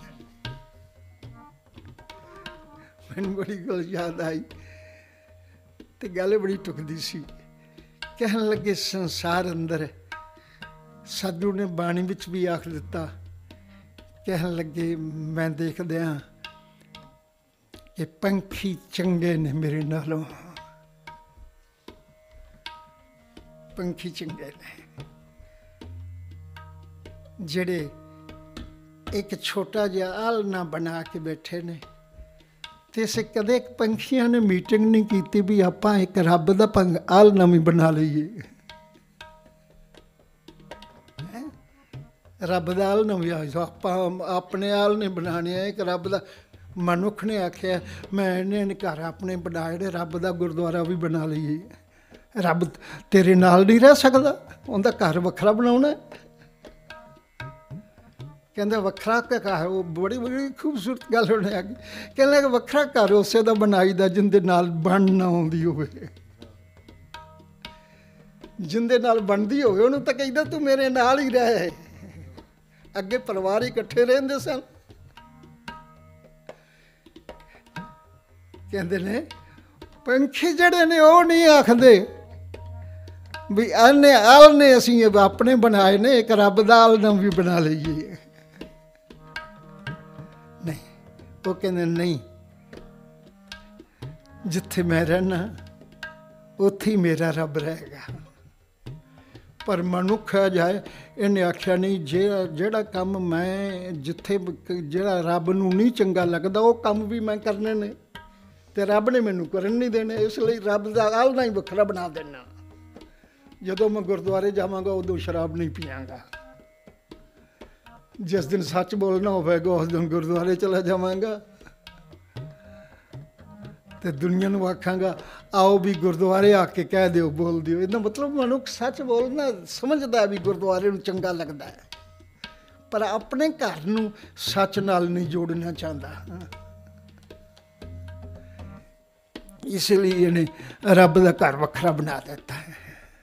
मैनूं बड़ी गल याद आई ते गल बड़ी टुकदी सी। कहन लगे संसार अंदर साधु ने बाणी विच भी आख दिता, कहन लगे मैं देखदे हां कि पंखी चंगे ने मेरे नालों, पंखी चंगे ने जिहड़े एक छोटा जिहा आलना बना के बैठे ने। ते इस कदे पंछियां ने मीटिंग नहीं की भी आपां एक रब दा आलना भी बना लईए। रब दा आलना भी आपां अपने आलने बनाने, एक रब दा। मनुख ने आख्या मैं इन्हें घर अपने बनाए ने, रब दा गुरुद्वारा भी बना लईए। रब तेरे नाल नहीं रह सकदा, उनका घर वखरा बनाउणा। कहते वखरा घर, वो बड़ी बड़ी खूबसूरत गल होने आ गई। कहने लगे वखरा घर उसे दा बनाई दा जिंदे नाल बन ना आउंदी होवे, जिंदे नाल बनदी होवे उहनूं तां कहिदा तू मेरे नाल ही रह। अगे परिवार इकट्ठे रहिंदे सन। कहंदे ने पंछी जिहड़े ने ओह नहीं आखदे भी आने आलने असीं अपने बनाए ने, एक रब दा आलना भी बना लईए। नहीं, वो कहते नहीं, जिथे मैं रहना उत्थे ही मेरा रब रहेगा। पर मनुख है जाए इन्हें आख्या नहीं, जेड़ा काम मैं जिथे जेड़ा रब नूं नहीं चंगा लगदा वो काम भी मैं करने ने, ते रब ने मैनूं करन नहीं देने। इसलिए रब दा आलना ही वखरा बना देना। जदों मैं गुरुद्वारे जावांगा उदों शराब नहीं पीआंगा, जिस दिन सच बोलना होगा उस दिन गुरुद्वारे चला जावांगा, तो दुनिया नूं आखांगा आओ भी गुरुद्वारे आके कह दिओ बोल दिओ। इसदा मतलब मनुख सच बोलना समझदा भी गुरुद्वारे नूं चंगा लगदा है, पर अपने घर नूं सच नाल नहीं जोड़ना चाहता। इसलिए इन्हें रब दा घर वखरा बना दिता है।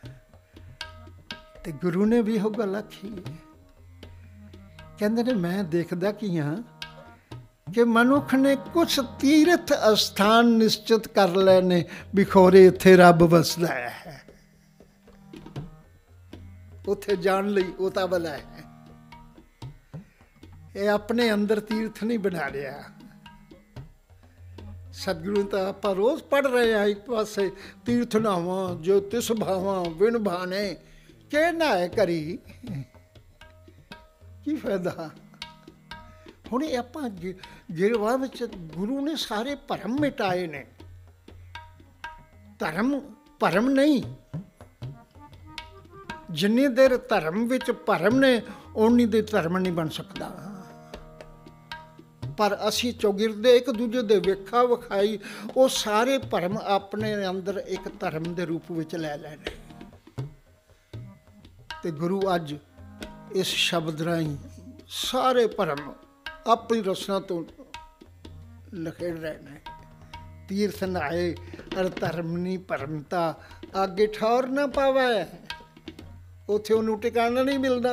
ते गुरु ने भी यह गल आखी, कहते ने मैं देखदा कि हाँ कि मनुख ने कुछ तीर्थ स्थान निश्चित कर लेने बिखोरे इत्थे रब वसदा है, उत्थे जान लई उतावला है। ये अपने अंदर तीर्थ नहीं बना लिया। सतगुरु तो आप रोज़ पढ़ रहे हैं, एक पासे तीर्थ नहावां जो तिस भावां बिन भाने के नहाए करी, की फायदा। हुण आपां गिरवा विच गुरु ने सारे भरम मिटाए ने, धर्म भरम नहीं। जिन्नी देर धर्म विच भरम ने उन्नी देर धर्म नहीं बन सकता। पर असी चौगिरदे एक दूजे दे वेखा विखाई वो सारे भरम अपने अंदर एक धर्म के रूप में लै लैने। ते गुरु अज इस शब्द राही सारे भरम अपनी रसना तो लखेड़ रहे हैं। तीर्थ नहाए अर धर्मनी भरमता आगे ठौर ना पावे, उथे उन्होंने टिकाना नहीं मिलना,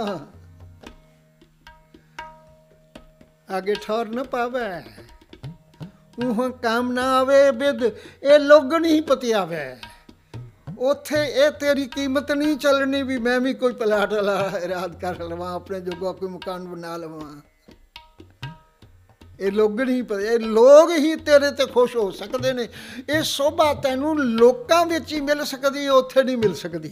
आगे ठौर न पावे। ऊह काम ना आवे बिद ए लोगन ही पतियावे, उथे ए तेरी कीमत नहीं चलनी भी मैं भी कोई पलाट रात कर लवां, अपने जोगा कोई मकान बना लवां। ये लोगन ही ए लोग ही तेरे ते खुश हो सकते ने। ये शोभा तैनूं लोकां विच ही मिल सकदी, उथे नहीं मिल सकदी।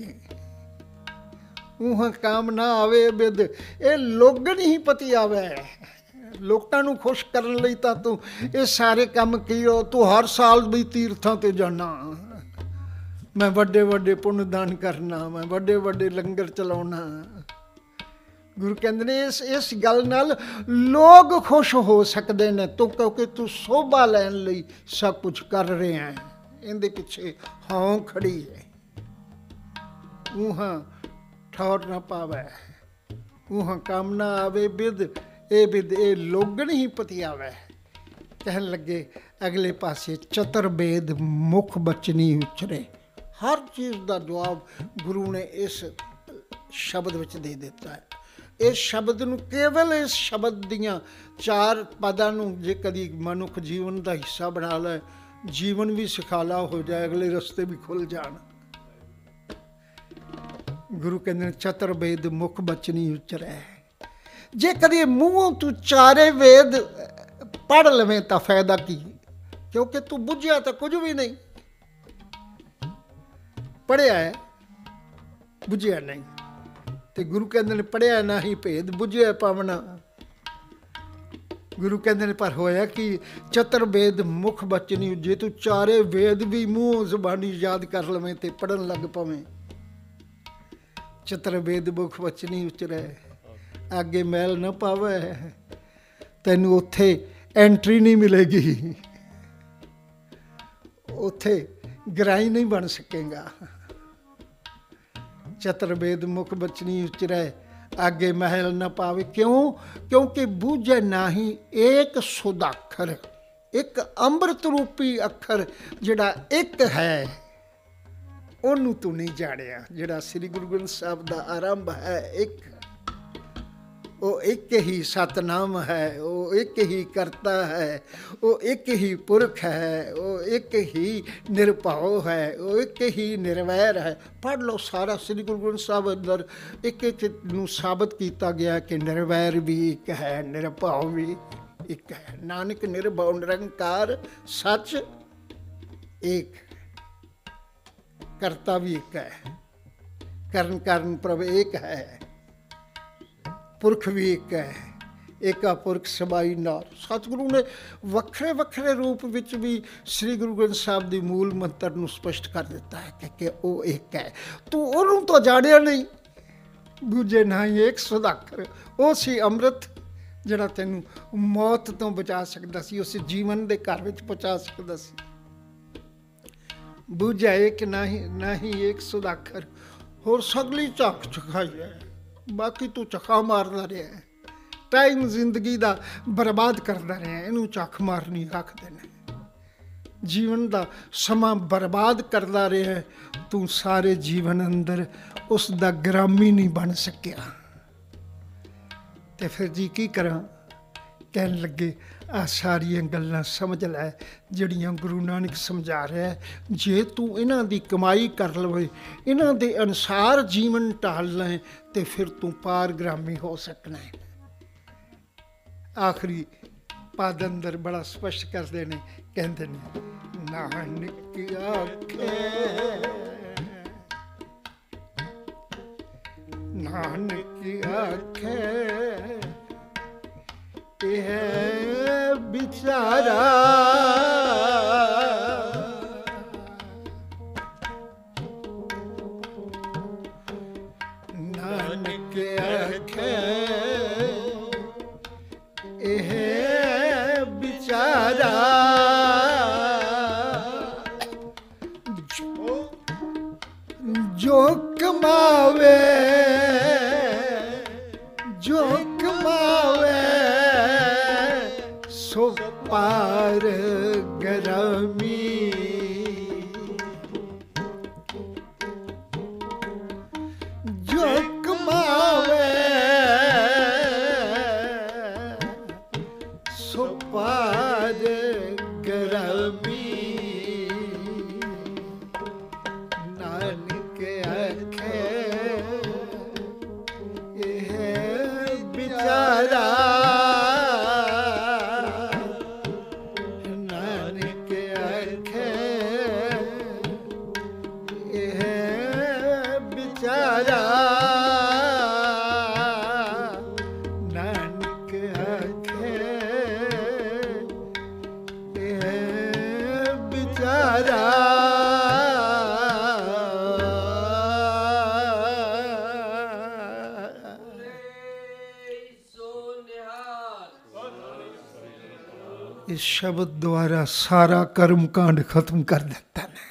ऊह काम ना आवे बिद ए लोगन ही पतियावे। लोगों को खुश करने लई तां तू ये सारे काम की हो, तू हर साल भी तीर्थां ते जाना, मैं वड्डे वड्डे पुण्य दान करना, मैं वड्डे वड्डे लंगर चलाउणा। गुरु कहंदे ने इस गल नाल लोग खुश हो सकते हैं, तो क्योंकि तू शोभा लैण लई सब कुछ कर रहे हैं। ਇਹਦੇ ਪਿੱਛੇ ਹੌਂ ਖੜੀ ਹੈ। ਊਹਾਂ ਠੌਰ ਨਾ ਪਾਵੈ, ਊਹਾਂ ਕੰਮ ਨਾ ਆਵੇ ਬਿਦ, ਇਹ ਲੋਗਣ ਹੀ ਪਤਿਆਵੈ। ਕਹਿਣ ਲੱਗੇ ਅਗਲੇ ਪਾਸੇ ਚਤਰ ਬੇਦ ਮੁੱਖ ਬਚਨੀ ਉਚਰੇ। ਹਰ ਚੀਜ਼ ਦਾ ਜਵਾਬ ਗੁਰੂ ਨੇ ਇਸ ਸ਼ਬਦ ਵਿੱਚ ਦੇ ਦਿੱਤਾ ਹੈ। ਇਸ ਸ਼ਬਦ ਨੂੰ, ਕੇਵਲ ਇਸ ਸ਼ਬਦ ਦੀਆਂ 4 ਪਦਾਂ ਨੂੰ ਜੇ ਕਦੀ ਮਨੁੱਖ ਜੀਵਨ ਦਾ ਹਿੱਸਾ ਬਣਾ ਲੈ, ਜੀਵਨ ਵੀ ਸੁਖਾਲਾ ਹੋ ਜਾਏ, ਅਗਲੇ ਰਸਤੇ ਵੀ ਖੁੱਲ ਜਾਣ। ਗੁਰੂ ਕਹਿੰਦੇ ਨੇ ਚਤਰ ਵੇਦ ਮੁੱਖ ਬਚਨੀ ਉਚਰੈ। ਜੇ ਕਦੇ ਮੂੰਹੋਂ ਤੂੰ 4 ਵੇਦ ਪੜ੍ਹ ਲਵੇਂ ਤਾਂ ਫਾਇਦਾ ਕੀ? ਕਿਉਂਕਿ ਤੂੰ ਬੁੱਝਿਆ ਤਾਂ ਕੁਝ ਵੀ ਨਹੀਂ। ਪੜ੍ਹਿਆ ਹੈ, ਬੁੱਝਿਆ ਨਹੀਂ। ਤੇ ਗੁਰੂ ਕਹਿੰਦੇ ਨੇ ਪੜ੍ਹਿਆ ਨਾ ਹੀ ਭੇਦ, ਬੁੱਝਿਆ ਪਾਵਣਾ। ਗੁਰੂ ਕਹਿੰਦੇ ਨੇ ਪਰ ਹੋਇਆ ਕਿ ਚਤਰ ਵੇਦ ਮੁੱਖ ਬਚਨੀ। ਜੇ ਤੂੰ 4 ਵੇਦ ਵੀ ਮੂੰਹੋਂ ਜ਼ੁਬਾਨੀ ਯਾਦ ਕਰ ਲਵੇਂ ਤੇ ਪੜ੍ਹਨ ਲੱਗ ਪਵੇਂ, ਚਤਰ ਵੇਦ ਮੁੱਖ ਬਚਨੀ ਉਚਰੈ, ਅੱਗੇ ਮੈਲ ਨਾ ਪਾਵੈ। ਤੈਨੂੰ ਉੱਥੇ ਐਂਟਰੀ ਨਹੀਂ ਮਿਲੇਗੀ, ਉੱਥੇ ਗਰਾਈ ਨਹੀਂ ਬਣ ਸਕੇਗਾ। ਚਤਰ ਵੇਦ ਮੁੱਖ ਬਚਨੀ ਉਚਰੈ, ਆਗੇ ਮਹਿਲ ਨਾ ਪਾਵੇ। ਕਿਉਂ? ਕਿਉਂਕਿ ਬੂਝੈ ਨਾਹੀ ਏਕ ਸੁਦਾਖਰ। ਇੱਕ ਅੰਮ੍ਰਿਤ ਰੂਪੀ ਅੱਖਰ ਜਿਹੜਾ ਇੱਕ ਹੈ, ਉਹਨੂੰ ਤੂੰ ਨਹੀਂ ਜਾਣਿਆ। ਜਿਹੜਾ ਸ੍ਰੀ ਗੁਰੂ ਗ੍ਰੰਥ ਸਾਹਿਬ ਦਾ ਆਰੰਭ ਹੈ ਇੱਕ, ਉਹ ਇੱਕ ਹੀ ਸਤਨਾਮ ਹੈ, ਉਹ ਇੱਕ ਹੀ ਕਰਤਾ ਹੈ, ਉਹ ਇੱਕ ਹੀ ਪੁਰਖ ਹੈ, ਉਹ ਇੱਕ ਹੀ ਨਿਰਭਉ ਹੈ, ਉਹ ਇੱਕ ਹੀ ਨਿਰਵੈਰ ਹੈ। ਪੜ੍ਹ ਲਓ ਸਾਰਾ ਸ੍ਰੀ ਗੁਰੂ ਗ੍ਰੰਥ ਸਾਹਿਬ ਅੰਦਰ ਇੱਕ ਇੱਕ ਨੂੰ ਸਾਬਤ ਕੀਤਾ ਗਿਆ ਕਿ ਨਿਰਵੈਰ ਵੀ ਇੱਕ ਹੈ, ਨਿਰਭਉ ਵੀ ਇੱਕ ਹੈ। ਨਾਨਕ ਨਿਰਭਉ ਨਿਰੰਕਾਰ ਸੱਚ ਇੱਕ, ਕਰਤਾ ਵੀ ਇੱਕ ਹੈ, ਕਰਨ ਕਾਰਨ ਪ੍ਰਭ ਇੱਕ ਹੈ, ਪੁਰਖ ਵੀ ਇੱਕ ਹੈ, ਏਕਾ ਪੁਰਖ ਸਬਾਈ ਨਾਰ। ਸਤਿਗੁਰੂ ਨੇ ਵੱਖਰੇ ਵੱਖਰੇ ਰੂਪ ਵਿੱਚ ਵੀ ਸ੍ਰੀ ਗੁਰੂ ਗ੍ਰੰਥ ਸਾਹਿਬ ਦੀ ਮੂਲ ਮੰਤਰ ਨੂੰ ਸਪਸ਼ਟ ਕਰ ਦਿੱਤਾ ਹੈ ਕਿ ਉਹ ਇੱਕ ਹੈ। ਤੂੰ ਉਹਨੂੰ ਤਾਂ ਜਾਣਿਆ ਨਹੀਂ। ਦੂਜੇ ਨਾ ਹੀ ਏਕ ਸੁਦਾਖਰ, ਉਹ ਸੀ ਅੰਮ੍ਰਿਤ ਜਿਹੜਾ ਤੈਨੂੰ ਮੌਤ ਤੋਂ ਬਚਾ ਸਕਦਾ ਸੀ, ਉਸ ਜੀਵਨ ਦੇ ਘਰ ਵਿੱਚ ਪਹੁੰਚਾ ਸਕਦਾ ਸੀ। ਬੂਝਿਆ ਏਕ ਨਾ ਹੀ ਏਕ ਸੁਦਾਖਰ। ਹੋਰ ਸਗਲੀ ਝੱਕ ਚਖਾਈ ਹੈ, ਬਾਕੀ ਤੂੰ ਚਖਾ ਮਾਰਦਾ ਰਿਹਾ। ਟਾਈਮ ਜ਼ਿੰਦਗੀ ਦਾ ਬਰਬਾਦ ਕਰਦਾ ਰਿਹਾ, ਇਹਨੂੰ ਚੱਖ ਮਾਰਨੀ ਆਖਦੇ ਨੇ। ਜੀਵਨ ਦਾ ਸਮਾਂ ਬਰਬਾਦ ਕਰਦਾ ਰਿਹਾ ਤੂੰ, ਸਾਰੇ ਜੀਵਨ ਅੰਦਰ ਉਸ ਦਾ ਗ੍ਰਾਮੀ ਨਹੀਂ ਬਣ ਸਕਿਆ। ਤੇ ਫਿਰ ਜੀ ਕੀ ਕਰਾਂ? ਕਹਿਣ ਲੱਗੇ ਆਹ ਸਾਰੀਆਂ ਗੱਲਾਂ ਸਮਝ ਲੈ ਜਿਹੜੀਆਂ ਗੁਰੂ ਨਾਨਕ ਸਮਝਾ ਰਿਹਾ। ਜੇ ਤੂੰ ਇਹਨਾਂ ਦੀ ਕਮਾਈ ਕਰ ਲਵੇ, ਇਹਨਾਂ ਦੇ ਅਨੁਸਾਰ ਜੀਵਨ ਢਾਲ ਲੈ, ਤੇ ਫਿਰ ਤੂੰ ਪਾਰਗ੍ਰਾਮੀ ਹੋ ਸਕਣਾ ਹੈ। ਆਖਰੀ ਪਦ ਅੰਦਰ ਬੜਾ ਸਪਸ਼ਟ ਕਰਦੇ ਨੇ, ਕਹਿੰਦੇ ਨੇ ਨਾਨਕ ਆਖੇ, ਨਾਨਕ ਆਖੇ ਇਹ ਵਿਚਾਰਾ, ਨਾਨਕ ਆਖੇ ਇਹ ਵਿਚਾਰਾ, ਜੋ ਕਮਾਵੇ, ਜੋ ਕਮਾਵੇ ਸੋ ਪਾਰ ਗਰਾਮੀ। ਜੋ ਕਮਾਵੇ ਸੋ ਪਾਰ ਗਰਾਮੀ। ਨਾਨਕ ਆਖੇ ਇਹ ਵਿਚਾਰਾ, ਨਾਨਕ ਆਖੇ ਇਹ ਵਿਚਾਰਾ, ਨਾਨਕ ਆਖੇ ਇਹ ਵਿਚਾਰਾ। ਇਸ ਸ਼ਬਦ ਦੁਆਰਾ ਸਾਰਾ ਕਰਮ ਕਾਂਡ ਖਤਮ ਕਰ ਦਿੱਤਾ ਨੇ।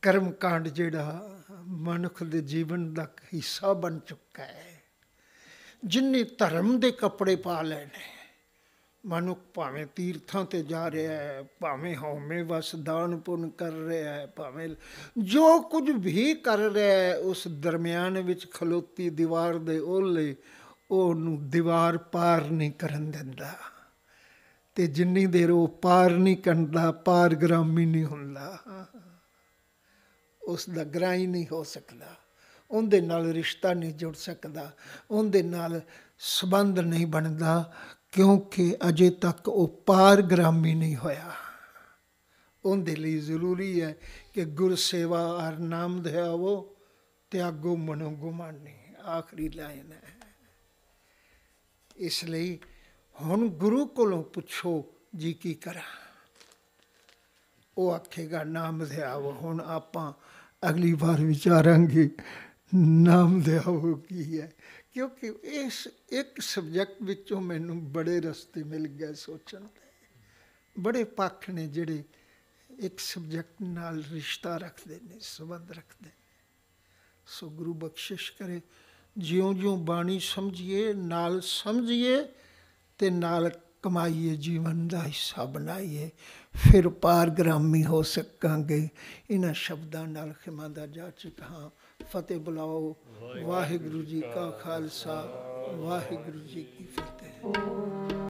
ਕਰਮ ਕਾਂਡ ਜਿਹੜਾ ਮਨੁੱਖ ਦੇ ਜੀਵਨ ਦਾ ਹਿੱਸਾ ਬਣ ਚੁੱਕਾ ਹੈ। ਜਿੰਨੇ ਧਰਮ ਦੇ ਕੱਪੜੇ ਪਾ ਲਏ ਨੇ, ਮਨੁੱਖ ਭਾਵੇਂ ਤੀਰਥਾਂ ਤੇ ਜਾ ਰਿਹਾ ਹੈ, ਭਾਵੇਂ ਹਉਮੈ ਵਸ ਦਾਨ ਪੁੰਨ ਕਰ ਰਿਹਾ ਹੈ, ਭਾਵੇਂ ਜੋ ਕੁਝ ਵੀ ਕਰ ਰਿਹਾ ਹੈ, ਉਸ ਦਰਮਿਆਨ ਵਿੱਚ ਖਲੋਤੀ ਦੀਵਾਰ ਦੇ ਓਹਲੇ ਉਹਨੂੰ ਦੀਵਾਰ ਪਾਰ ਨਹੀਂ ਕਰਨ ਦਿੰਦਾ। ਅਤੇ ਜਿੰਨੀ ਦੇਰ ਉਹ ਪਾਰ ਨਹੀਂ ਕਰਦਾ, ਪਾਰਗ੍ਰਾਮੀ ਨਹੀਂ ਹੁੰਦਾ, ਉਸ ਦਾ ਗ੍ਰਾਹੀ ਨਹੀਂ ਹੋ ਸਕਦਾ, ਉਹਦੇ ਨਾਲ ਰਿਸ਼ਤਾ ਨਹੀਂ ਜੁੜ ਸਕਦਾ, ਉਹਦੇ ਨਾਲ ਸੰਬੰਧ ਨਹੀਂ ਬਣਦਾ, ਕਿਉਂਕਿ ਅਜੇ ਤੱਕ ਉਹ ਪਾਰਗ੍ਰਾਮੀ ਨਹੀਂ ਹੋਇਆ। ਉਹਦੇ ਲਈ ਜ਼ਰੂਰੀ ਹੈ ਕਿ ਗੁਰਸੇਵਾ ਅਰ ਨਾਮ ਧਿਆਵੋ ਤਿਆਗੋ ਮਨੋ ਗੁਮਾਨੀ, ਆਖਰੀ ਲਾਈਨ ਹੈ। ਇਸ ਲਈ ਹੁਣ ਗੁਰੂ ਕੋਲੋਂ ਪੁੱਛੋ ਜੀ ਕੀ ਕਰਾਂ, ਉਹ ਆਖੇਗਾ ਨਾਮ ਧਿਆਵੋ। ਹੁਣ ਆਪਾਂ ਅਗਲੀ ਵਾਰ ਵਿਚਾਰਾਂਗੇ ਨਾਮ ਧਿਆਵੋ ਕੀ ਹੈ, ਕਿਉਂਕਿ ਇਸ ਇੱਕ ਸਬਜੈਕਟ ਵਿੱਚੋਂ ਮੈਨੂੰ ਬੜੇ ਰਸਤੇ ਮਿਲ ਗਏ ਸੋਚਣ ਦੇ। ਬੜੇ ਪੱਖ ਨੇ ਜਿਹੜੇ ਇੱਕ ਸਬਜੈਕਟ ਨਾਲ ਰਿਸ਼ਤਾ ਰੱਖਦੇ ਨੇ, ਸੰਬੰਧ ਰੱਖਦੇ ਨੇ। ਸੋ ਗੁਰੂ ਬਖਸ਼ਿਸ਼ ਕਰੇ, ਜਿਉਂ-ਜਿਉਂ ਬਾਣੀ ਸਮਝੀਏ, ਨਾਲ ਸਮਝੀਏ ਅਤੇ ਨਾਲ ਕਮਾਈਏ, ਜੀਵਨ ਦਾ ਹਿੱਸਾ ਬਣਾਈਏ, ਫਿਰ ਪਾਰਗ੍ਰਾਮੀ ਹੋ ਸਕਾਂਗੇ। ਇਹਨਾਂ ਸ਼ਬਦਾਂ ਨਾਲ ਖਿਮਾ ਦਾ ਜਾਚਕ ਹਾਂ। ਫਤਿਹ ਬੁਲਾਓ। ਵਾਹਿਗੁਰੂ ਜੀ ਕਾ ਖਾਲਸਾ, ਵਾਹਿਗੁਰੂ ਜੀ ਕੀ ਫਤਿਹ।